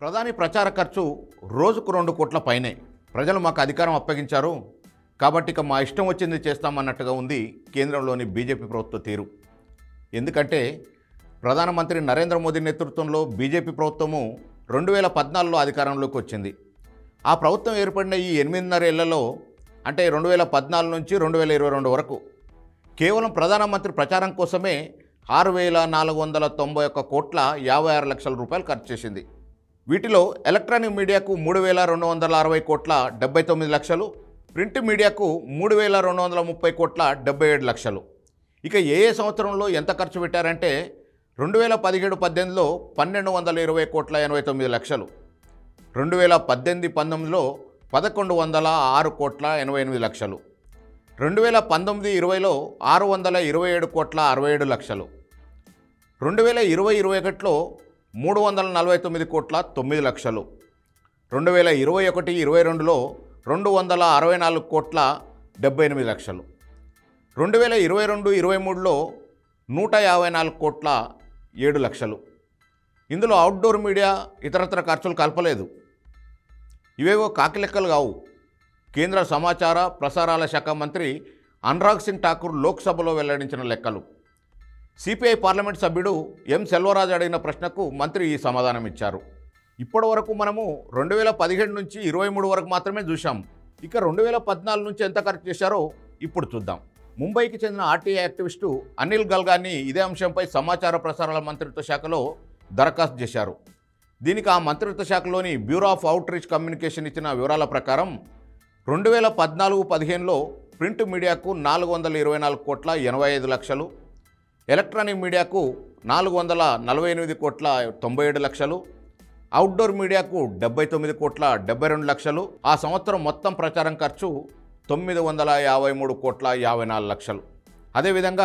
ప్రధాని ప్రచార ఖర్చు రోజుకు 2 కోట్ల పైనే. ప్రజలు మాకు అధికారం అప్పగించారు కాబట్టి ఇక మా ఇష్టం వచ్చింది చేస్తామన్నట్టుగా ఉంది కేంద్రంలోని బీజేపీ ప్రభుత్వ తీరు. ఎందుకంటే ప్రధానమంత్రి నరేంద్ర మోదీ నేతృత్వంలో బీజేపీ ప్రభుత్వము 2014లో అధికారంలోకి వచ్చింది. ఆ ప్రభుత్వం ఏర్పడిన ఈ 8.5 ఏళ్లలో అంటే 2014 నుంచి 2022 వరకు కేవలం ప్రధానమంత్రి ప్రచారం కోసమే 6,491 కోట్ల 56 లక్షల రూపాయలు ఖర్చు చేసింది. వీటిలో ఎలక్ట్రానిక్ మీడియాకు 3,260 కోట్ల 79 లక్షలు, ప్రింట్ మీడియాకు 3,230 కోట్ల 77 లక్షలు. ఇక ఏ సంవత్సరంలో ఎంత ఖర్చు పెట్టారంటే 2017-18లో 1,220 కోట్ల 89 లక్షలు, 2018-19లో 1,106 కోట్ల 88 లక్షలు, 2019-20లో 627 కోట్ల 67 లక్షలు, 2020-21లో 349 కోట్ల 9 లక్షలు, 2021-22లో 264 కోట్ల 78 లక్షలు, 2022-23లో 154 కోట్ల 7 లక్షలు. ఇందులో అవుట్డోర్ మీడియా ఇతరత్ర ఖర్చులు కలపలేదు. ఇవేవో కాకిలెక్కలు కావు. కేంద్ర సమాచార ప్రసారాల శాఖ మంత్రి అనురాగ్ సింగ్ ఠాకూర్ లోక్సభలో వెల్లడించిన లెక్కలు. సిపిఐ పార్లమెంట్ సభ్యుడు ఎం సెల్వరాజు అడిగిన ప్రశ్నకు మంత్రి ఈ సమాధానం ఇచ్చారు. ఇప్పటి వరకు మనము 2017 నుంచి 23 వరకు మాత్రమే చూసాం. ఇక 2014 నుంచి ఎంత ఖర్చు చేశారో ఇప్పుడు చూద్దాం. ముంబైకి చెందిన ఆర్టీఐ యాక్టివిస్టు అనిల్ గల్గాని ఇదే అంశంపై సమాచార ప్రసారాల మంత్రిత్వ శాఖలో దరఖాస్తు చేశారు. దీనికి ఆ మంత్రిత్వ శాఖలోని bureau of outreach communication ఇచ్చిన వివరాల ప్రకారం 2014-15లో ప్రింట్ మీడియాకు 424 కోట్ల 85 లక్షలు, ఎలక్ట్రానిక్ మీడియాకు 448 కోట్ల 97 లక్షలు, అవుట్డోర్ మీడియాకు 79 కోట్ల 72 లక్షలు. ఆ సంవత్సరం మొత్తం ప్రచారం ఖర్చు 953 కోట్ల 54 లక్షలు. అదేవిధంగా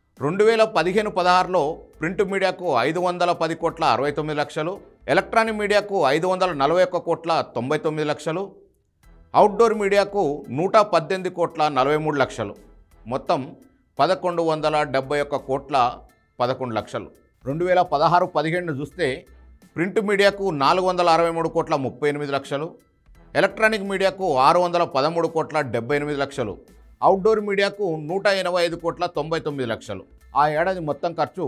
2015-16లో ప్రింట్ మీడియాకు 510 కోట్ల 69 లక్షలు, ఎలక్ట్రానిక్ మీడియాకు 541 కోట్ల 99 లక్షలు, అవుట్డోర్ మీడియాకు 118 కోట్ల 43 లక్షలు, మొత్తం 1,171 కోట్ల 11 లక్షలు. 2016-17 చూస్తే ప్రింట్ మీడియాకు 463 కోట్ల 38 లక్షలు, ఎలక్ట్రానిక్ మీడియాకు 613 కోట్ల 78 లక్షలు, అవుట్డోర్ మీడియాకు 185 కోట్ల 99 లక్షలు. ఆ ఏడాది మొత్తం ఖర్చు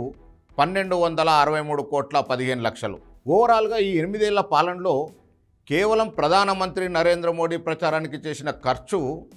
1,263 కోట్ల 15 లక్షలు. ఓవరాల్గా ఈ 8 ఏళ్ల పాలనలో కేవలం ప్రధానమంత్రి నరేంద్ర మోడీ ప్రచారానికి చేసిన ఖర్చు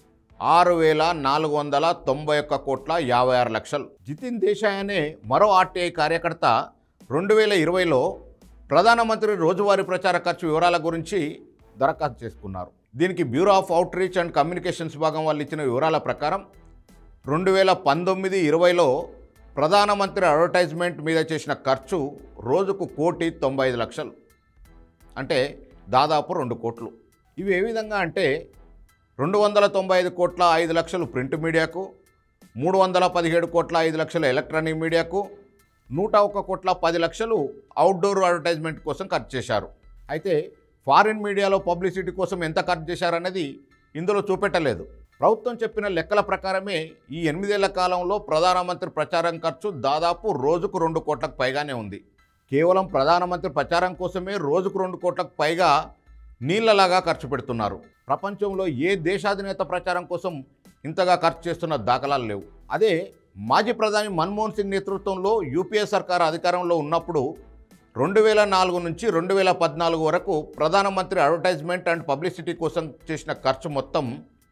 6,491 కోట్ల 56 లక్షలు. జితిన్ దేశాయ్ అనే మరో ఆర్టీఐ కార్యకర్త 2020లో ప్రధానమంత్రి రోజువారీ ప్రచార ఖర్చు వివరాల గురించి దరఖాస్తు చేసుకున్నారు. దీనికి bureau of outreach and communications విభాగం వాళ్ళు ఇచ్చిన వివరాల ప్రకారం 2019-20లో ప్రధానమంత్రి అడ్వర్టైజ్మెంట్ మీద చేసిన ఖర్చు రోజుకు 1,95 లక్షలు, అంటే దాదాపు 2 కోట్లు. ఇవి ఏ విధంగా అంటే 295 కోట్ల 5 లక్షలు ప్రింట్ మీడియాకు, 317 కోట్ల 5 లక్షలు ఎలక్ట్రానిక్ మీడియాకు, 101 కోట్ల 10 లక్షలు అవుట్డోర్ అడ్వర్టైజ్మెంట్ కోసం ఖర్చు చేశారు. అయితే ఫారిన్ మీడియాలో పబ్లిసిటీ కోసం ఎంత ఖర్చు చేశారనేది ఇందులో చూపెట్టలేదు. ప్రభుత్వం చెప్పిన లెక్కల ప్రకారమే ఈ 8 ఏళ్ల కాలంలో ప్రధానమంత్రి ప్రచారం ఖర్చు దాదాపు రోజుకు 2 కోట్లకు పైగానే ఉంది. కేవలం ప్రధానమంత్రి ప్రచారం కోసమే రోజుకు 2 కోట్లకు పైగా నీళ్లలాగా ఖర్చు పెడుతున్నారు. ప్రపంచంలో ఏ దేశాధినేత ప్రచారం కోసం ఇంతగా ఖర్చు చేస్తున్న దాఖలాలు లేవు. అదే మాజీ ప్రధాని మన్మోహన్ సింగ్ నేతృత్వంలో యూపీఏ సర్కార్ అధికారంలో ఉన్నప్పుడు 2004 నుంచి 2014 వరకు ప్రధానమంత్రి అడ్వర్టైజ్మెంట్ అండ్ పబ్లిసిటీ కోసం చేసిన ఖర్చు మొత్తం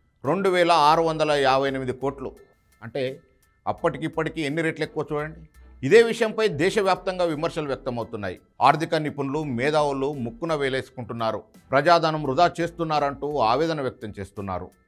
2,658 కోట్లు. అంటే అప్పటికిప్పటికీ ఎన్ని రెట్లు ఎక్కువ చూడండి. ఇదే విషయంపై దేశవ్యాప్తంగా విమర్శలు వ్యక్తమవుతున్నాయి. ఆర్థిక నిపుణులు, మేధావులు ముక్కున వేలేసుకుంటున్నారు. ప్రజాధనం వృధా చేస్తున్నారంటూ ఆవేదన వ్యక్తం చేస్తున్నారు.